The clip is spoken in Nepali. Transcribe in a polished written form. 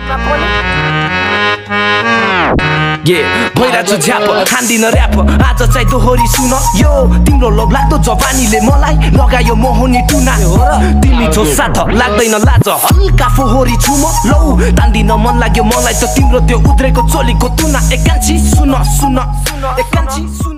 भइरहेछु झ्याप खान्दिन ऱ्याप आज चाहिँ दोहोरी सुन यो तिम्रो लोभ लाग्दो जवानीले मलाई लगायो मोहनी टुना तिमी छौ साथ लाग्दैन लाज हल्का फोहोरी छु म लौ तान्दिन मन लाग्यो मलाई त तिम्रो त्यो उद्रेको चोलीको तुना एकान्छी सुन सुन एकान्छी सुन